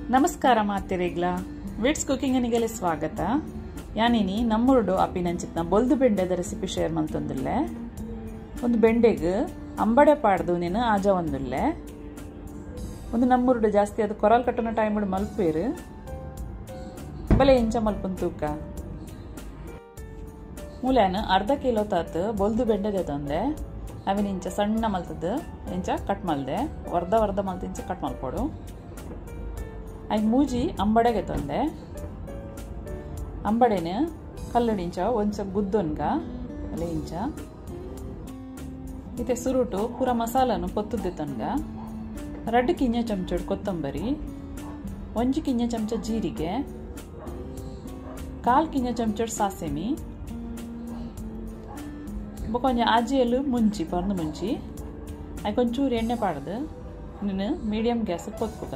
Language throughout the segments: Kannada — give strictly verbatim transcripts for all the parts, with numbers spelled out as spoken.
ನಮಸ್ಕಾರ ಮಾತೆರೆಗ್ಲ ವಿಟ್ಸ್ ಕುಕಿಂಗ್ ನಿಗೆಲೆ ಸ್ವಾಗತ. ಯಾನಿನಿ ನಮ್ಮುರುಡು ಅಪಿನಂಚಿತ್ನ ಬೊಲ್ದು ಬೆಂಡೆದ ರೆಸಿಪಿ ಶೇರ್ ಮಲ್ತೊಂದುಲ್ಲೆ. ಒಂದು ಬೆಂಡೆಗ್ ಅಂಬಡೆ ಪಾಡ್ದು ನೀನು ಆಜ ಒಂದುಲ್ಲೆ. ಒಂದು ನಮ್ಮುರುಡು ಜಾಸ್ತಿ ಅದು ಕೊರಲ್ ಕಟ್ಟನ ಟೈಮ್ ಮಲ್ಪೇರು ಬಲೆ ಇಂಚ ಮಲ್ಪನ್ ತೂಕ ಮೂಲೆನ ಅರ್ಧ ಕಿಲೋ ತಾತು ಬೊಲ್ದು ಬೆಂಡೆದೆ ತಂದೆ ಅವಿನ ಇಂಚ ಸಣ್ಣ ಮಲ್ತದ್ದು ಇಂಚ ಕಟ್ ಮಲ್ದೆ ವರ್ಧ ವರ್ಧ ಮಲ್ತ ಇಂಚ ಕಟ್ ಮಲ್ಕೊಡು. ಆಯ್ತು ಮೂಜಿ ಅಂಬಡೆಗೆ ತಂದೆ ಅಂಬಡೆನ ಕಲ್ಲಡಿ ಇಂಚ ಒಂಚ ಗುದ್ದೊನ್ಗ ಅಲ್ಲೇ ಇಂಚ ಇತ್ತೆ ಸುರುಟು ಪೂರ ಮಸಾಲನು ಪೊತ್ತುದ್ದೆ ತನ್ಗ ರಡ್ಡು ಕಿಂಜ ಚಮಚ ಕೊತ್ತಂಬರಿ ಒಂಜಿ ಕಿಂಜ ಚಮಚ ಜೀರಿಗೆ ಕಾಲ್ ಕಿಂಜ ಚಮಚ ಸಾಸೆಮಿ ಕೊಂಚ ಆಜಿಯಲ್ಲೂ ಮುಂಚಿ ಪರ್ದು ಮುಂಚಿ ಆಯ್ತು ಒಂಚೂರು ಎಣ್ಣೆ ಪಾಡ್ದು ನೀನು ಮೀಡಿಯಮ್ ಗ್ಯಾಸ್ ಕೊತ್ಕುಗ.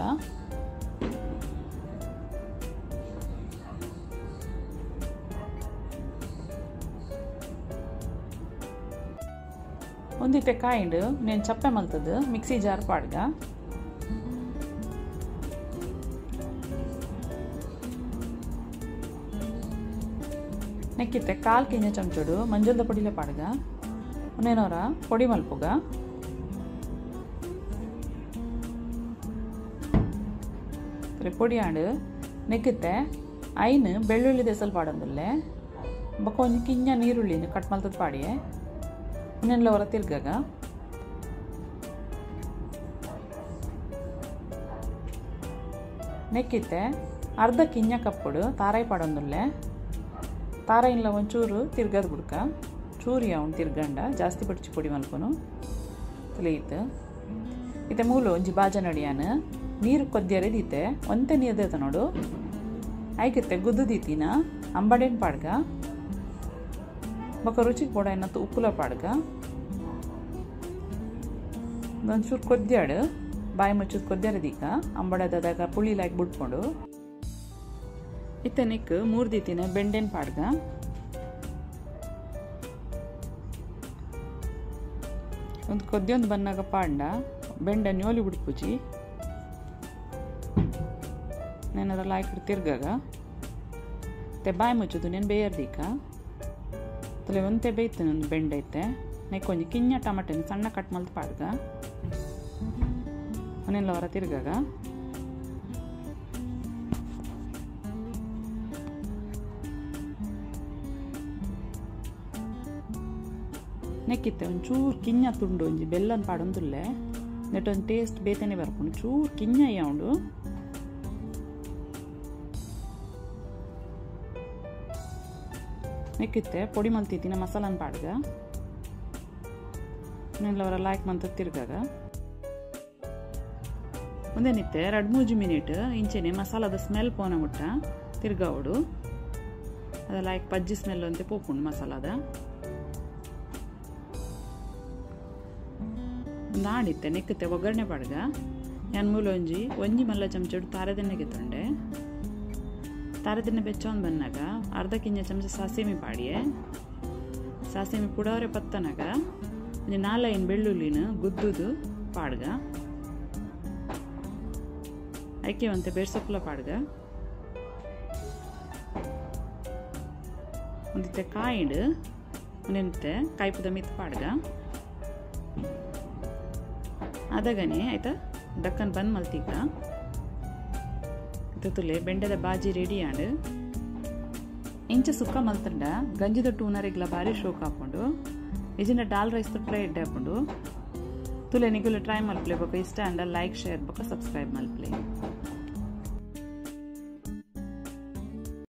ಒಂದಿತ್ತೆ ಕಾಯಿಂಡು నేను ಚಪ್ಪೆ ಮಲ್ತದ್ದು ಮಿಕ್ಸಿ ಜಾರ್ ಪಾಡ್ಗ. ನೆಕ್ಕಿತ್ತೆ ಕಾಲ್ ಕಿಂಜ ಚಮಚಡು ಮಂಜಲ್ದ ಪೊಡಿಲೆ ಪಾಡ್ಗ ಒಂದೇನೋರ ಪೊಡಿ ಮಲ್ಪುಗ. ಪೊಡಿ ಆಂಡು ನೆಕ್ಕಿತ್ತೆ ಐನು ಬೆಳ್ಳುಳ್ಳಿ ದೆಸಲ್ ಪಾಡಂದುಲ್ಲೆ ಬೊಕ್ಕ ಒಂಜಿ ಕಿಂಜ ನೀರುಳ್ಳಿನ ಕಟ್ ಮಲ್ತದ ಪಾಡಿಯೆ ಇನ್ನೆಲ್ಲ ಹೊರ ತಿರ್ಗಾಗ ನೆಕ್ಕಿತ್ತೆ ಅರ್ಧ ಕಿಂಜ ಕಪ್ಪುಡು ತಾರಾಯಿ ಪಾಡೊಂದುಲ್ಲೆ ತಾರಾಯಿ ಇಲ್ಲ ಒಂಚೂರು ತಿರ್ಗದ ಬಿಡ್ಕ ಚೂರಿ ಅವನು ತಿರ್ಗಂಡ ಜಾಸ್ತಿ ಪಡಿಚಿ ಪೊಡಿ ಮಲ್ಪನು ತಿಳಿಯಿತು. ಇತ್ತೆ ಮೂಲು ಒಂಜಿ ಬಾಜ ನಡಿಯಾನ ನೀರು ಕೊದ್ದಿಯರಿದೀತೆ ಒಂತೆ ನೀರ್ದೈತ ನೋಡು ಆಯ್ಕಿತ್ತೆ ಗುದ್ದು ದೀತಿನ ಅಂಬಡೆನ್ ಪಾಡ್ಗ ಬೊಕ್ಕ ರುಚಿಗೆ ಪೋಡ ಏನತ್ತು ಉಪ್ಪುಲ ಪಾಡ್ಗ ಒಂಚೂರು ಕೊದ್ಯಾಡು ಬಾಯಿ ಮುಚ್ಚದ ಕೊದ್ಯಾರದೀಕ ಅಂಬಡದಾಗ ಪುಳಿ ಲಾಯ್ಕ್ ಬಿಟ್ಕೊಂಡು ಇತ್ತೆ ನಿಕ್ ಮೂರು ದೀತಿನ ಬೆಂಡೆನ್ ಪಾಡ್ಗ ಒಂದು ಕೊದ್ಯೊಂದು ಬನ್ನಾಗ ಪಾಂಡ ಬೆಂಡೆ ನ್ಯೋಲಿ ಬಿಡ್ಪುಜಿ ನೆನರ ಲಾಯ್ಕ್ ತಿರ್ಗಾಗ ತೆ ಬಾಯಿ ಮುಚ್ಚದು ನೆನ್ ಬೇಯರ್ದೀಕ ತಲೆ ಒಂತೆ ಬೇಯ್ತು ಒಂದು ಬೆಂಡೆ ಐತೆ ನೆಕ್ಕೊಂಜಿ ಕಿಂಜ ಟಮಾಟೆನ ಸಣ್ಣ ಕಟ್ ಮಲ್ತು ಪಾಡ್ಗ ಅವನೆಲ್ಲ ಹೊರ ತಿರ್ಗಾಗ ನೆಕ್ಕಿತ್ತೆ ಒಂಚೂರು ಕಿಂಜ ತುಂಡು ಒಂಜಿ ಬೆಲ್ಲನ್ ಪಾಡೊಂದುಲ್ಲೆ ನೆಟ್ಟೊಂದು ಟೇಸ್ಟ್ ಬೇತನೆ ಬರ್ಕೊಂಡು ಚೂರು ಕಿಂಜ ಅಯ್ಯೌಂಡು ನೆಕ್ಕಿತ್ತೆ ಪೊಡಿ ಮಲ್ತಿತ್ತಿನ ಮಸಾಲನ್ ಪಾಡ್ಗ ನೆಲ್ಲವರ ಲಾಯ್ಕ್ ಮಂತ ತಿರ್ಗಾಗ ಒಂದೇನಿತ್ತೆ ಎರಡು ಮೂಜು ಮಿನಿಟ್ ಇಂಚೆನೆ ಮಸಾಲದ ಸ್ಮೆಲ್ ಪೋನ ಮುಟ್ಟ ತಿರ್ಗಾವಡು ಅದ ಲಾಯ್ಕ್ ಪಜ್ಜಿ ಸ್ಮೆಲ್ ಅಂತೆ ಪೋಪುಂಡು ಮಸಾಲದ ನಾಡಿತ್ತೆ ನೆಕ್ಕಿತ್ತೆ ಒಗ್ಗರಣೆ ಪಾಡ್ಗ ನಾನು ಮೂಲ ಒಂಜಿ ಒಂಜಿ ಮಲ್ಲ ಚಮಚಡು ತಾರದೆಣ್ಣೆಗೆ ತಂಡೆ ತಾರದೆಣ್ಣೆ ಬೆಚ್ಚೊಂದು ಬಂದಾಗ ಅರ್ಧ ಕಿಂಜ ಚಮಚ ಸಾಸಿಮಿ ಪಾಡಿಯೆ ಸಾಸಿಮಿ ಪುಡವರೆ ಪತ್ತನಾಗ ಒಂದು ನಾಲ್ಕೈದು ಬೆಳ್ಳುಳ್ಳಿನ ಗುದ್ದುದು ಪಾಡ್ಗ ಐಕ್ಯವಂತೆ ಬೇರ್ಸೊಪ್ಪಲ ಪಾಡ್ಗ ಒಂದಿತ್ತೆ ಕಾಯಿಡು ಒಂದೆಂತೆ ಕಾಯ್ಪುದ ಮಿತ್ ಪಾಡ್ಗ ಅದಾಗನೆ ಆಯ್ತಾ ದಕ್ಕನ್ ಬಂದ್ ಮಲ್ತೀಗ ತುಲೆ ಬೆಂಡೆದ ಬಾಜಿ ರೆಡಿ ಆಂಡು ಇಂಚ ಸುಕ್ಕ ಮಲ್ತಂಡ ಗಂಜಿದ ಟೂನರಿಗ್ಲ ಬಾರಿ ಶೋಕ್ ಹಾಕೊಂಡು ಇಜಿನ ಡಾಲ್ ರೈಸ್ ಟ್ರೈ ಎಡ್ಡೆ ಹಾಕೊಂಡು ತುಲೆ ನಿಗುಲು ಟ್ರೈ ಮಲ್ಪ್ಲೆ ಬೇಕು ಇಷ್ಟ ಅಂಡ ಲೈಕ್ ಶೇರ್ ಬೇಕು ಸಬ್ಸ್ಕ್ರೈಬ್ ಮಲ್ಪ್ಲೆ.